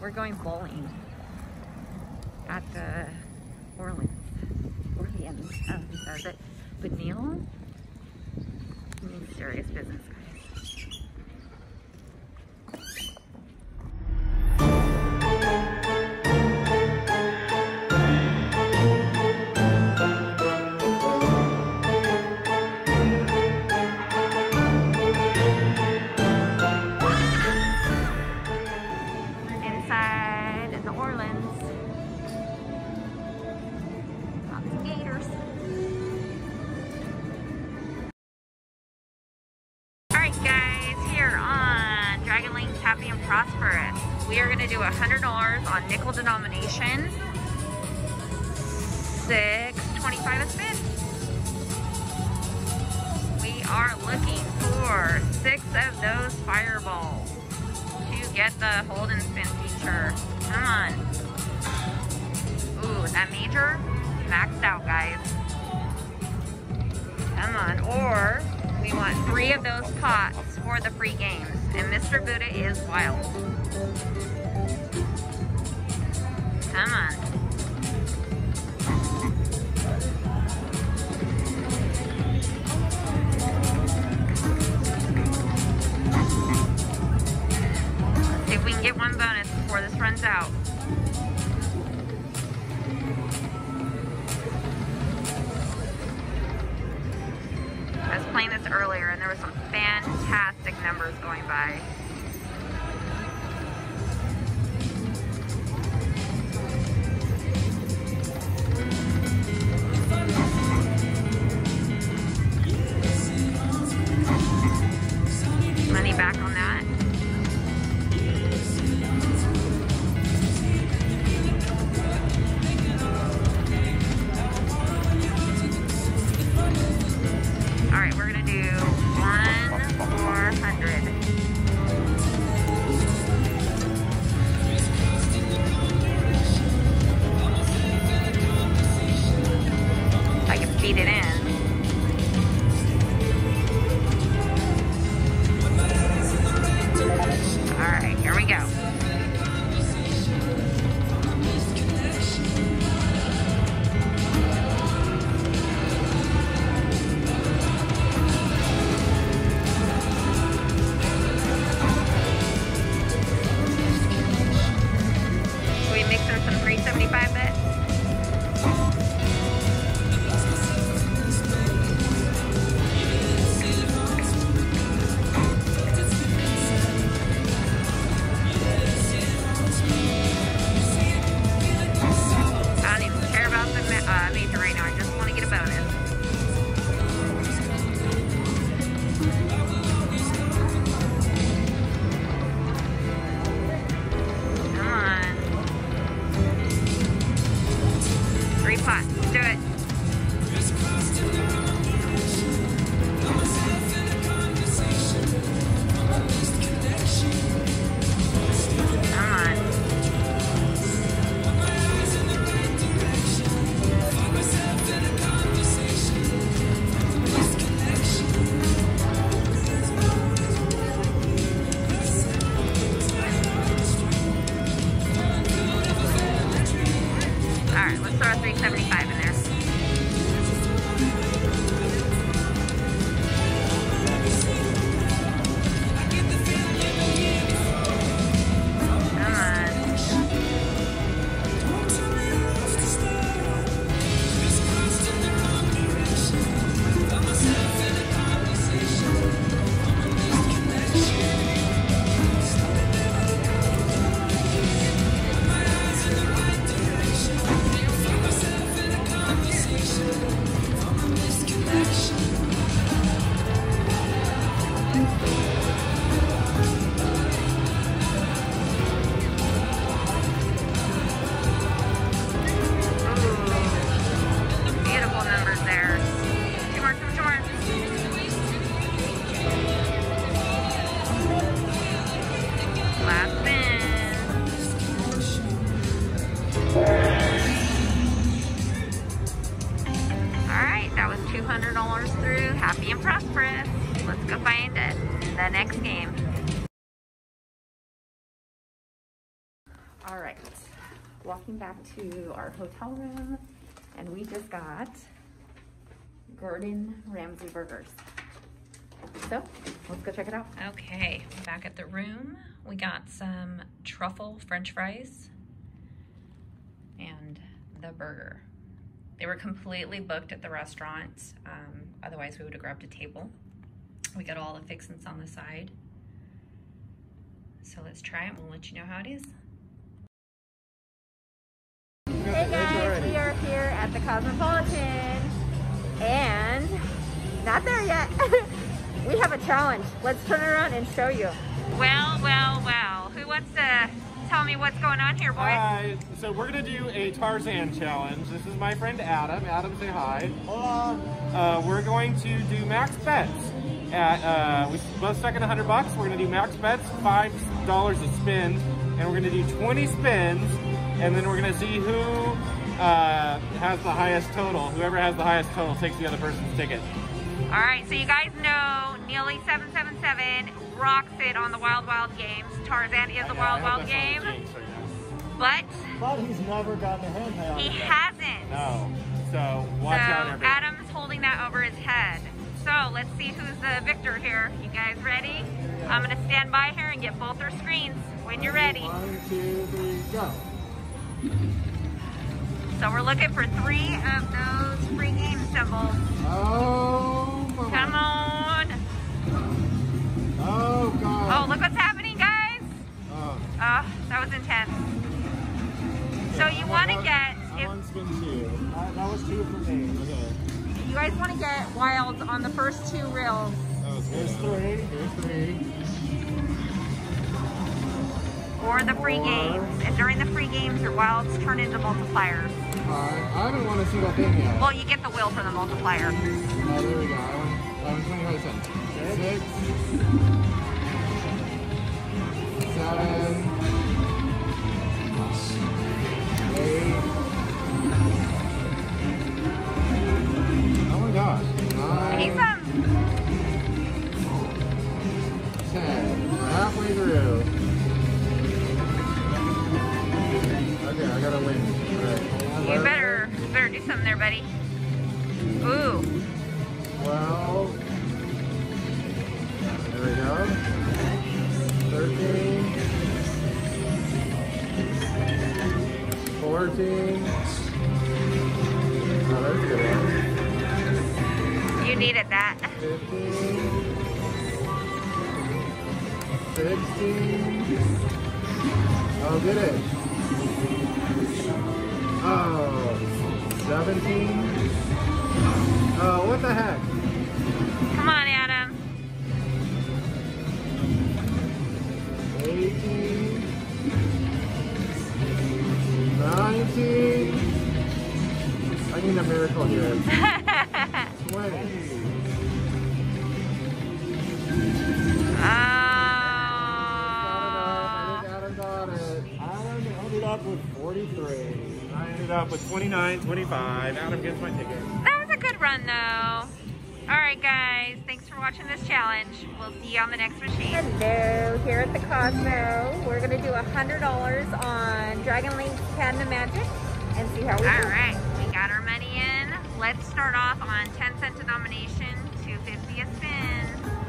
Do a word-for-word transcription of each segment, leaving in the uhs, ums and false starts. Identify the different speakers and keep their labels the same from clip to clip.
Speaker 1: We're going bowling at the Orleans. Orleans, I don't know if he says it. But Neil means serious business, guys. We are going to do one hundred dollars on nickel denomination, six twenty-five a spin. We are looking for six of those fireballs to get the hold and spin feature. Come on. Ooh, that major maxed out, guys. Come on. Or we want three of those pots for the free games. And Mister Buddha is wild. Come on. Let's see if we can get one bonus before this runs out. I was playing this earlier and there were some fantastic numbers going by. Money back on that. All right, we're gonna do one more hundred. If I can feed it in. All right, here we go. Should we mix in some three seventy-five bits? All right, walking back to our hotel room, and we just got Gordon Ramsay burgers. So let's go check it out. Okay, back at the room, we got some truffle French fries and the burger. They were completely booked at the restaurant. Um, otherwise, we would have grabbed a table. We got all the fixings on the side. So let's try it. We'll let you know how it is. Hey guys, we are here at the Cosmopolitan, and not there yet. We have a challenge. Let's turn around and show you. Well, well, well. Who wants to tell me what's going on here, boys?
Speaker 2: Hi. So we're gonna do a Tarzan challenge. This is my friend Adam. Adam, say hi. Hola. Uh, we're going to do max bets. At uh, we both stuck in a hundred bucks. We're gonna do max bets, five dollars a spin, and we're gonna do twenty spins, and then we're gonna see who uh, has the highest total. Whoever has the highest total takes the other person's ticket.
Speaker 1: All right, so you guys know Neely seven seven seven rocks it on the Wild Wild games. Tarzan is the Wild Wild game, but
Speaker 3: but he's never gotten a handheld.
Speaker 1: He hasn't.
Speaker 2: No. So watch
Speaker 1: so
Speaker 2: out, everyone.
Speaker 1: Adam's holding that over his head. So let's see who's the victor here. You guys ready? I'm gonna stand by here and get both our screens when you're ready.
Speaker 3: One, two, three, go.
Speaker 1: So we're looking for three of those free game symbols.
Speaker 3: Oh, mama.
Speaker 1: Come on.
Speaker 3: Oh, God.
Speaker 1: Oh, look what's happening, guys.
Speaker 3: Oh,
Speaker 1: Oh, that was intense. So you want to get...
Speaker 3: I want spin two. That, that was two for me. Okay.
Speaker 1: You guys want to get wilds on the first two reels.
Speaker 3: Here's three. Here's three.
Speaker 1: Or the free
Speaker 3: Four.
Speaker 1: games. And during the free games, your wilds turn into multipliers.
Speaker 3: Five. I haven't won a single thing yet.
Speaker 1: Well, you get the wheel for the multiplier.
Speaker 3: Oh, there we go. I won, I won twenty-five cents. Six. Seven. Eight. Oh my gosh. Nine.
Speaker 1: He's um.
Speaker 3: Ten. We're halfway through. Okay, I gotta win. Alright.
Speaker 1: You better, better do something there, buddy. Ooh.
Speaker 3: twelve. There we go. thirteen. fourteen. Oh, that's a good one.
Speaker 1: You needed that.
Speaker 3: fifteen. sixteen. Oh, get it. Oh, seventeen. Oh, what the heck?
Speaker 1: Come on, Adam.
Speaker 3: eighteen. nineteen. I need a miracle here. twenty.
Speaker 1: Oh.
Speaker 3: I think Adam got it. Adam ended up with forty-three.
Speaker 2: I ended up with twenty-nine, twenty-five. Adam gets my ticket.
Speaker 1: That was a good run, though. All right, guys. Thanks for watching this challenge. We'll see you on the next machine. Hello, here at the Cosmo. We're going to do one hundred dollars on Dragon Link's Cabinet Magic and see how we do. All right. We got our money in. Let's start off on ten cent denomination, two fifty a spin.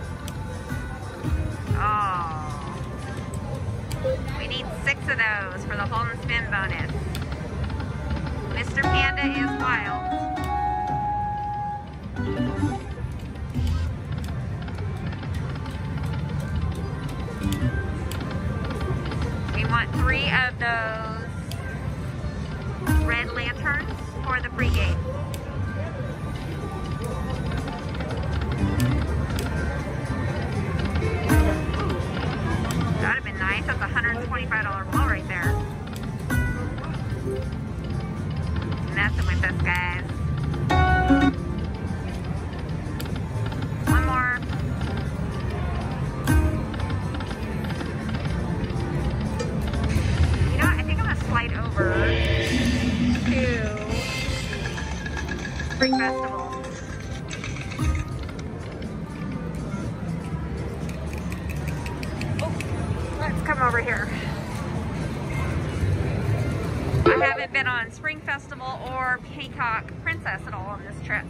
Speaker 1: Oh. We need six of those for the hold and spin bonus. Mister Panda is wild. We want three of those red lanterns for the pregame. That would have been nice. That's a one hundred twenty-five dollar bill right there. Messing with us, guys. One more. You know what? I think I'm going to slide over to Spring Festival. Oh, let's come over here. I haven't been on Spring Festival or Peacock Princess at all on this trip.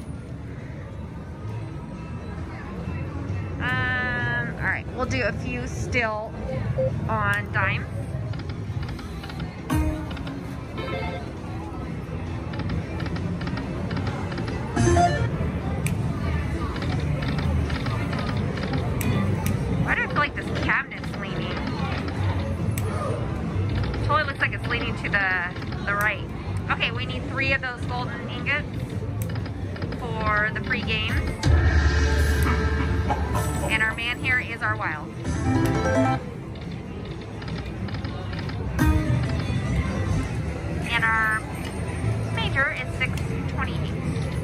Speaker 1: Um, all right, we'll do a few still on Dime. Why do I feel like this cabinet's leaning? Totally looks like it's leaning to the, the right. Okay, we need three of those golden ingots for the free games. And our man here is our wild. And our major is six twenty-eight.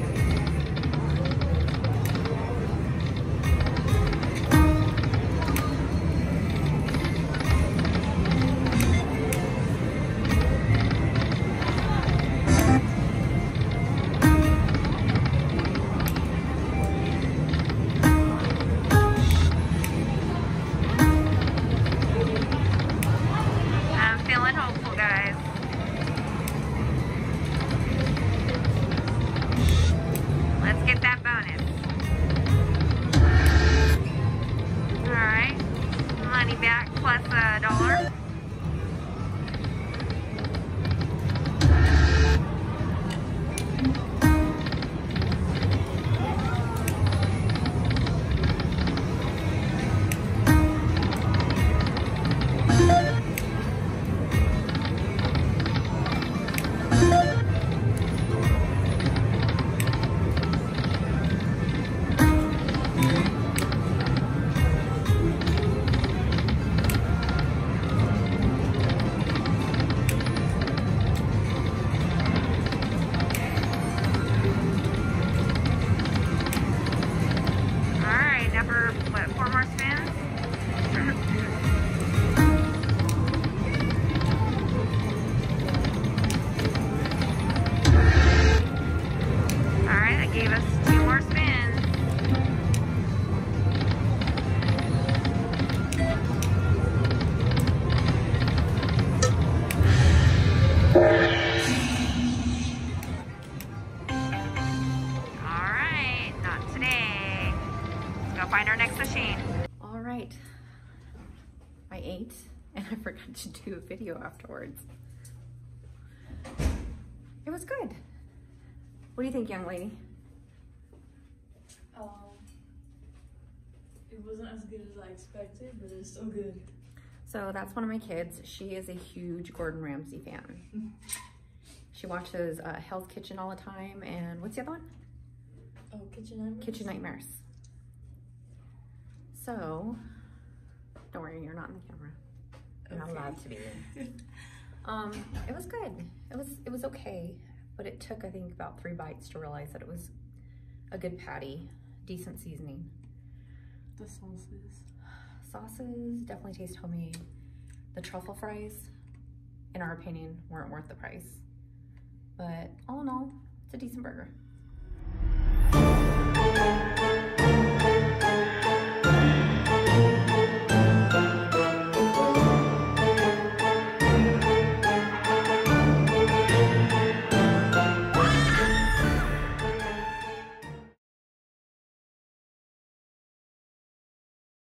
Speaker 1: I forgot to do a video afterwards. It was good. What do you think, young lady?
Speaker 4: Um, it wasn't as good as I expected, but it's still good.
Speaker 1: So that's one of my kids. She is a huge Gordon Ramsay fan. She watches uh, Hell's Kitchen all the time, and what's the other one?
Speaker 4: Oh, Kitchen Nightmares?
Speaker 1: Kitchen Nightmares. So, don't worry, you're not in the camera. You're
Speaker 4: Okay.
Speaker 1: not allowed to be. um, it was good. It was it was okay, but it took, I think, about three bites to realize that it was a good patty, decent seasoning.
Speaker 4: The sauces.
Speaker 1: Sauces definitely taste homemade. The truffle fries, in our opinion, weren't worth the price. But all in all, it's a decent burger.